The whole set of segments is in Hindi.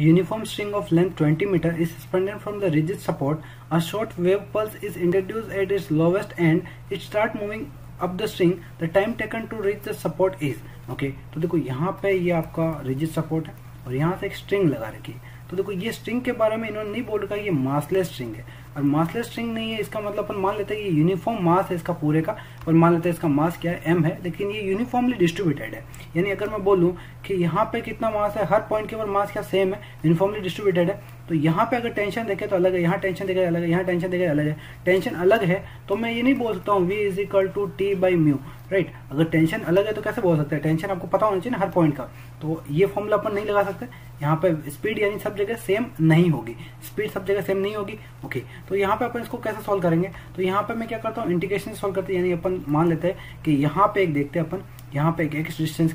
uniform string of length 20 meter is suspended from the rigid support. A short wave pulse is introduced at its lowest end. It start moving up the string. The time taken to reach the support is okay. तो देखो यहाँ पे ये आपका रिजिड सपोर्ट है और यहाँ से एक स्ट्रिंग लगा रखी है। तो देखो ये स्ट्रिंग के बारे में इन्होंने नहीं बोल रखा, ये मासलेस स्ट्रिंग है और मासलेस स्ट्रिंग नहीं है इसका मतलब अपन मान लेते हैं ये यूनिफॉर्म मास है इसका पूरे का और मान लेते हैं इसका मास क्या है m है, लेकिन ये यूनिफॉर्मली डिस्ट्रीब्यूटेड है। यानी अगर मैं बोलूँ कि यहाँ पे कितना मास है, हर पॉइंट के ऊपर मास क्या सेम है, यूनिफॉर्मली डिस्ट्रीब्यूटेड है। तो यहाँ पे अगर टेंशन देखे तो अलग है, यहाँ टेंशन देखे अलग है, यहाँ टेंशन देखे अलग है। टेंशन अलग है तो मैं ये नहीं बोल सकता हूँ v is equal to T by mu, right. अगर टेंशन अलग है तो कैसे बोल सकते हैं, टेंशन आपको पता होना चाहिए ना हर पॉइंट का। तो ये फॉर्मूला अपन नहीं लगा सकते। यहाँ पे स्पीड यानी सब जगह सेम नहीं होगी, स्पीड सब जगह सेम नहीं होगी। ओके, तो यहाँ पे अपन इसको कैसे सॉल्व करेंगे, तो यहाँ पे मैं क्या करता हूँ इंटीग्रेशन सॉल्व करते हैं। यानी अपन मान लेते हैं कि यहाँ पे एक देखते हैं अपन, यहाँ पे एक एक्स डिस्टेंस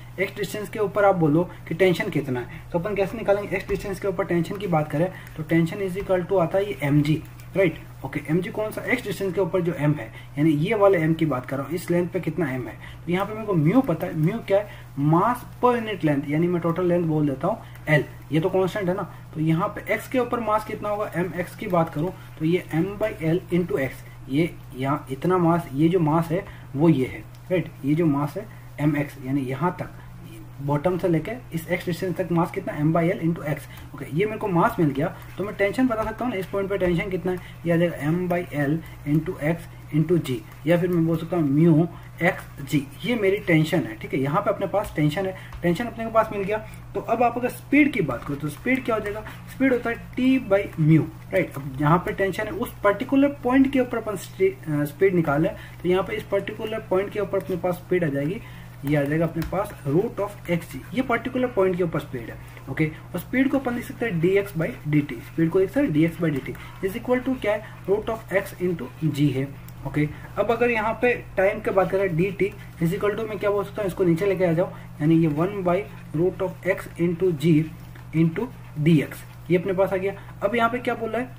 के ऊपर आप बोलो कि टेंशन कितना है, तो अपन कैसे निकालेंगे। एक्स डिस्टेंस के ऊपर टेंशन की बात करें तो टेंशन इज इक्वल टू आता है ये mg, राइट। ओके, mg कौन सा, एक्स डिस्टेंस के ऊपर जो m है, यानी ये वाले m की बात कर रहा हूँ, इस लेंथ पे कितना m है। तो यहाँ पे मेरे को म्यू पता है, म्यू क्या है, मास पर यूनिट लेंथ, यानी मैं टोटल लेंथ बोल देता हूँ l, ये तो कांस्टेंट है ना। तो यहाँ पे x के ऊपर मास कितना होगा, mx की बात करूँ तो ये m/l इंटू एक्स, ये यहाँ इतना मास, ये जो मास है वो ये है, राइट। ये जो मास है mx, यानी यहाँ तक बॉटम से लेके इस x डिस्टेंस तक मास कितना m/l इंटू एक्स। ओके, ये मेरे को मास मिल गया तो मैं टेंशन बता सकता हूँ ना, इस पॉइंट पे टेंशन कितना है, ये आ जाएगा m/l इंटू एक्स इंटू जी, या फिर मैं बोल सकता हूँ म्यू एक्स जी। ये मेरी टेंशन है, ठीक है। यहाँ पे अपने पास टेंशन है, टेंशन अपने के पास मिल गया। तो अब आप अगर स्पीड की बात करो तो स्पीड क्या हो जाएगा, स्पीड होता है टी बाई म्यू, राइट। अब यहाँ पे टेंशन है, उस पर्टिकुलर पॉइंट के ऊपर अपन स्पीड निकाले, तो यहाँ पे इस पर्टिकुलर पॉइंट के ऊपर अपने पास स्पीड आ जाएगी, ये आ जाएगा अपने पास रूट ऑफ एक्स जी। ये पर्टिकुलर पॉइंट के ऊपर स्पीड है, ओके। और स्पीड को अपन लिख सकते हैं dx बाई dt, स्पीड को लिख सकते हैं dx by dt is equal to क्या है, root of x into g है, ओके। अब अगर यहाँ पे टाइम की बात करें dt इज इक्वल टू मैं क्या बोल सकता हूँ, इसको नीचे लेके आ जाओ, यानी ये 1 by root of x into g into d x, ये अपने पास आ गया। अब यहाँ पे क्या बोल रहा है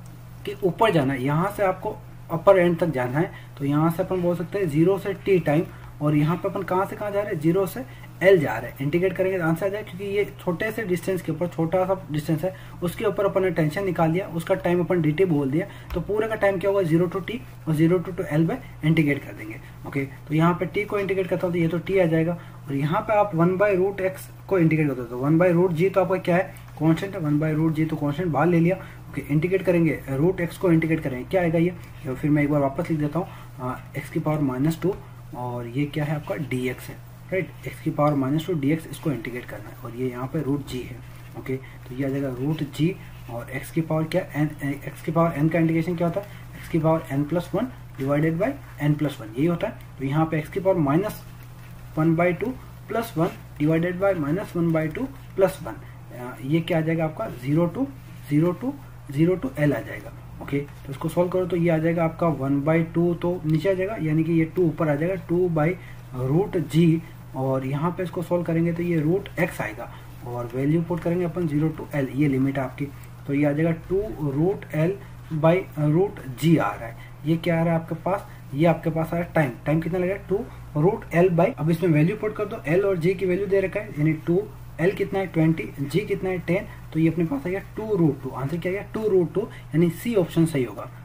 कि ऊपर जाना है, यहाँ से आपको अपर एंड तक जाना है। तो यहाँ से अपन बोल सकते हैं 0 से t टाइम, और यहाँ पे अपन कहाँ से कहाँ जा रहे हैं, 0 से l जा रहे हैं। इंटीग्रेट करेंगे तो आंसर आ जाए, क्योंकि ये छोटे से डिस्टेंस के ऊपर, छोटा सा डिस्टेंस है, उसके ऊपर अपन ने टेंशन निकाल दिया, उसका टाइम अपन dt बोल दिया, तो पूरे का टाइम क्या होगा 0 to t और 0 to l में इंटीग्रेट कर देंगे, ओके। तो यहाँ पे t को इंटीग्रेट करता हूँ तो ये तो t आ जाएगा, और यहाँ पे आप 1 बाई रूट एक्स को इंटीग्रेट करते हो तो 1 बाई रूट जी तो आपका क्या है, कॉन्स्टेंट है, 1 बाई रूट जी तो कॉन्स्टेंट बाहर ले लिया, ओके। इंटीग्रेट करेंगे रूट एक्स को इंटीग्रेट करेंगे, क्या आएगा ये, फिर मैं एक बार वापस लिख देता हूँ, एक्स की पावर -2 और ये क्या है आपका dx है, राइट। एक्स की पावर -2 dx, इसको इंटीग्रेट करना है, और ये यहाँ पे रूट जी है, ओके। तो ये आ जाएगा रूट जी, और एक्स की पावर क्या n, एक्स की पावर n का इंटीग्रेशन क्या होता है, एक्स की power n+1 divided by n+1, यही होता है। तो यहाँ पे एक्स की पावर -1/2 + 1 डिवाइडेड बाई -1/2 + 1, ये क्या आ जाएगा आपका 0 to l आ जाएगा, ओके। तो इसको सॉल्व करो तो ये आ जाएगा आपका 1/2 तो नीचे आ जाएगा, यानी कि ये 2 ऊपर आ जाएगा, 2 बाई रूट जी, और यहाँ पे इसको सॉल्व करेंगे तो ये रूट एक्स आएगा, और वैल्यू पुट करेंगे अपन 0 to l, ये लिमिट है आपकी। तो ये आ जाएगा 2 root l by root g आ रहा है। ये क्या आ रहा है आपके पास, ये आपके पास आ रहा है टाइम, टाइम कितना लगेगा 2 रूट l बाई, अब इसमें वैल्यू पुट कर दो, l और g की वैल्यू दे रखा है, यानी 2 l कितना है 20, g कितना है 10, तो ये अपने पास आ गया 2 रूट 2, आंसर क्या आ गया 2 रूट 2, यानी सी ऑप्शन सही होगा।